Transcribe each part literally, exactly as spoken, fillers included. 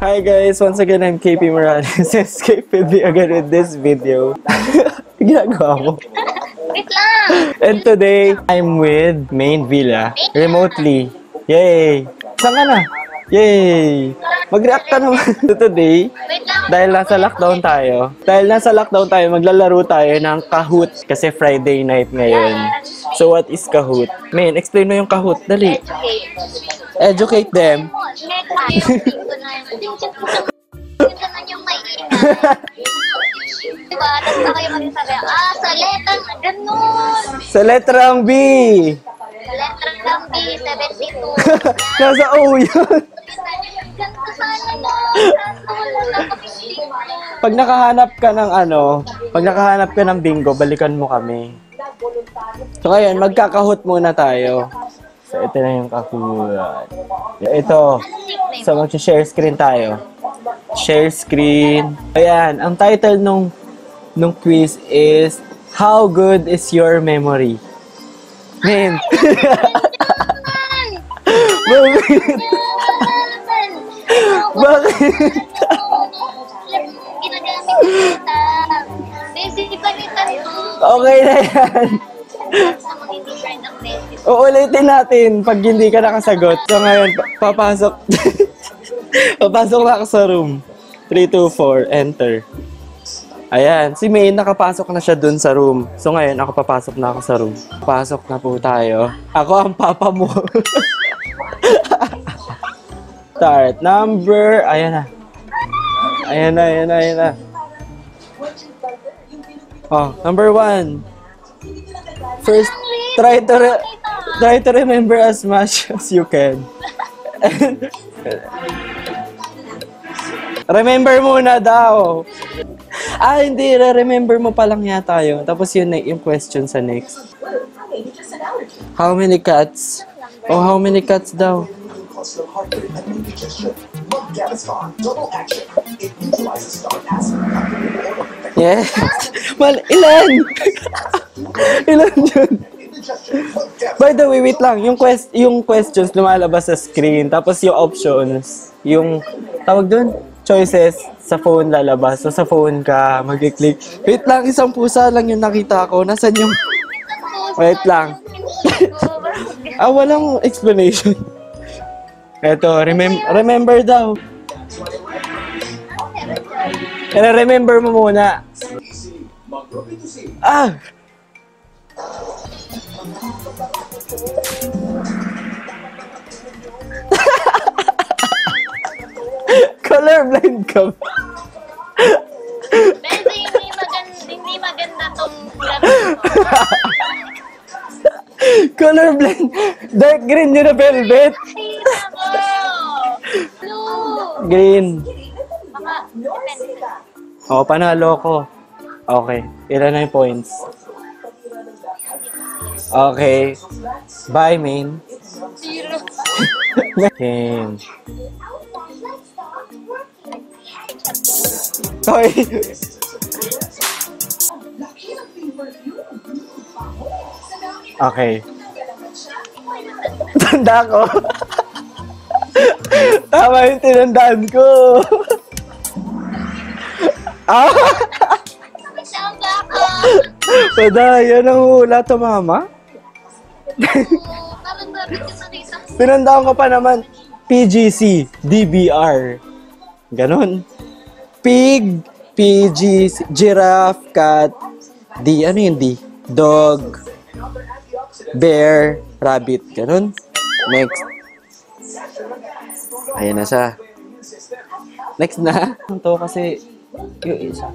Hi guys, once again I'm K P Morales. Escape with me again with this video. Ginagawa mo. Wait lang! And today, I'm with Main Villa. Remotely. Yay! Saan ka na? Yay! Mag-react ka naman. So today, dahil nasa lockdown tayo, dahil nasa lockdown tayo, maglalaro tayo ng Kahoot. Kasi Friday night ngayon. So what is Kahoot? Main, explain mo yung Kahoot. Dali. Educate them. Yung may ina. Diba? Tapos na kayo magsasabi, ah, sa letrang, ganun. Sa letrang B. Sa letrang B, seventy-two. Nasa O yun. Ganito sana na. Pag nakahanap ka ng ano, pag nakahanap ka ng bingo, balikan mo kami. So ngayon, magkakahut muna tayo. So ito na yung Kahoot. Ito. So mag-share screen tayo. Share screen. Ayan, ang title nung nung quiz is How Good Is Your Memory? Man. Bakit? Bakit? Ginagamit ko ita. Basic palitan ko. Okay na yan. Sa mga hindi friend ng basic. Uulitin natin pag hindi ka nakasagot. So ngayon, pa- papasok. Papasok na ako sa room. three, two, four, enter. Ayan, si May nakapasok na siya dun sa room. So ngayon, ako papasok na ako sa room. Pasok na po tayo. Ako ang papa mo. Start number. Ayan na. Ayan na, ayan na, ayan na. Oh, number one. First, try to re- try to remember as much as you can. Remember muna daw. Ah, hindi. Remember mo pa lang yata yun. Tapos yun yung question sa next. How many cats? Oh, how many cats daw? Yes. Mal, ilan? Ilan yun? By the way, wait lang. Yung, quest yung questions lumalabas sa screen. Tapos yung options, yung tawag dun, choices sa phone lalabas. So sa phone ka, mag-click. Wait lang, isang pusa lang yung nakita ko. Nasaan yung... Wait lang. Ah, walang explanation. Eto, remem remember daw. Kaya remember mo muna. Ah! Colorblind ka ba? Basta hindi maganda, hindi maganda tong laro. Colorblind. Dark green yun na velvet. Ay, nako. Blue. Green. Baka, depende. O, panalo ko. Okay. Ilan na yung points? Okay. Bye, main. Zero. Game. Hoy! Okay. Tanda ko. Tama yung tinandaan ko. Ah! Samba ko. Pada, yan ang hula to, mama. Parang dapat yung nakita. Tinandaan ko pa naman. P G C, D B R. Ganon. Pig, P G C, giraffe, cat, D, ano yung D? Dog, bear, rabbit. Ganon. Next. Ayan na siya. Next na. Ito kasi yung isa.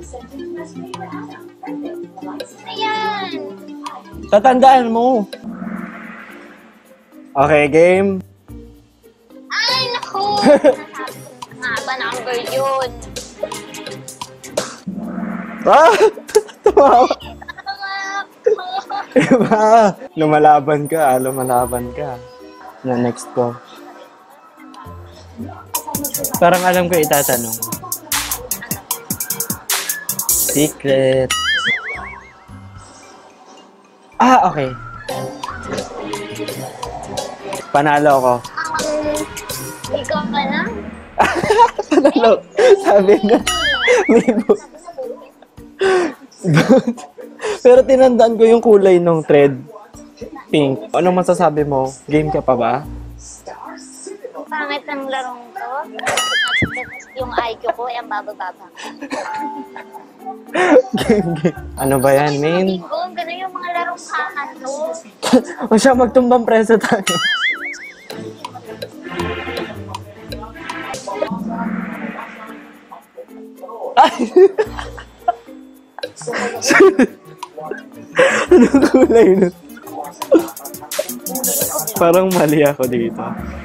Ayan. Tatandaan mo. Okay, game. Ay, naku. Haba number yun. Ah! Tumawa. Tama. Diba? Lumalaban ka, lumalaban ka. Na next ko. Parang alam ko itatanong. Secret. Ah, okay. Panalo ko. Ikaw ka lang? Ano? Sabi na. May bu- Pero tinandaan ko yung kulay ng thread. Pink. Ano masasabi mo? Game ka pa ba? Pangit ang larong to. Yung I Q ko, ay ang baba-baba. Game, game. Ano ba yan, main? Bingo, gano'n yung mga larong kakanto. O siya, magtumbang preso tayo. Ay! Anong kulay nun? Parang mali ako dito.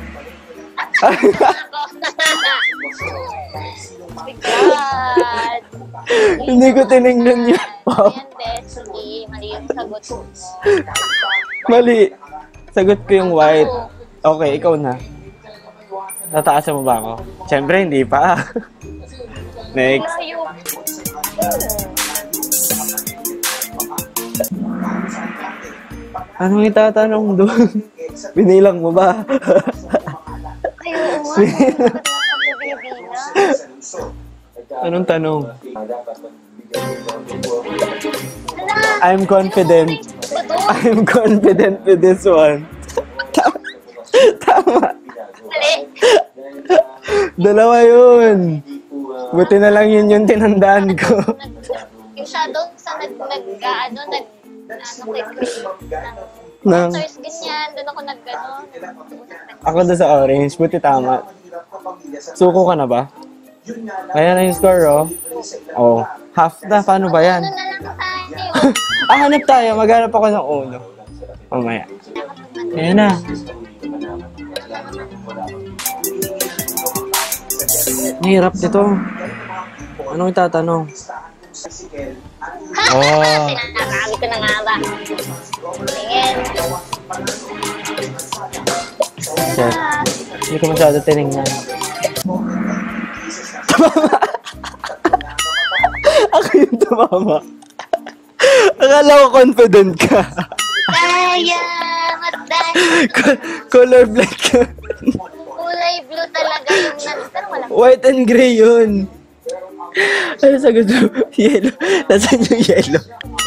God. Hindi ko tinignan yun. Wow. Ayan, Bes. Sige, mali yung sagot mo. Mali. Sagot ko yung white. Okay, ikaw na. Nataasan mo ba ako? Siyempre, hindi pa. Next. Layo. Anong itatanong doon? Binilang mo ba? Ay, oo nga. Bakit nakapabibina? Anong tanong? Ala, I'm confident. ba to? I'm confident with this one. Tama. Tama. Mali. Dalawa yun. Buti na lang yun yung tinandaan ko. Yung shadow sa nag, nag, ano, nag, ano, kay Chris, Nang, answers, ganyan, doon ako nag, ano, ako doon sa orange. Buti tama. Suko ka na ba? Ayan na yung score, oh. Oh. Half na. Paano ba yan? ano na lang tayo. Ah, hanap tayo. Maghanap ako ng uno. Mamaya. Ayan na. Nahirap dito. Anong itatanong? Oh. Sinasabi ko na nga ba? Tingin. Shit. Hindi ko masyado tinignan. Ako yung tumama. Akala ko confident ka. Kaya, matay. Co- Colorblind ka. Kulay blue talaga yung nan. Pero wala. White and gray yun. Ano sagot mo? Yellow. Nasaan yung yellow?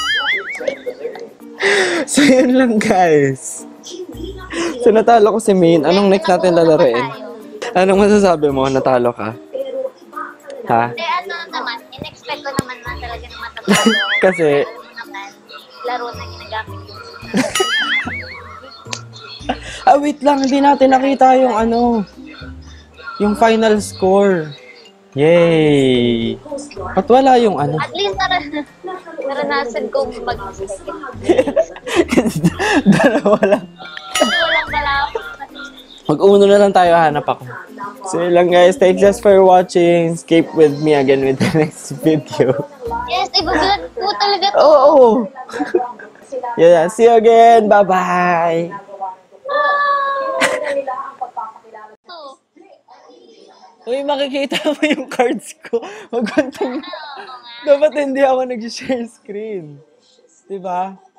So yun lang guys. So natalo ko si Main. Anong next natin lalaroin? Anong masasabi mo? Natalo ka? Ha? Hindi, ano naman, in-expect ko naman na talaga na matatalo. Kasi, Alam mo naman, laro na ginagamit yung ah wait lang, hindi natin nakita yung ano, yung final score. Yay! At wala yung ano. At least nar- naranasan kong mag-mistake. Dalawa lang. Kasi walang pala ako. Mag-uno na lang tayo, hanap ako. So yun lang guys, thanks just for watching. Keep with me again with the next video. Yes, ibablog po talaga to. Oo! Oh, oh. Yeah, see you again. Bye-bye! Uy, makikita mo yung cards ko. Magkonting. Dapat hindi ako nag-share screen. Diba?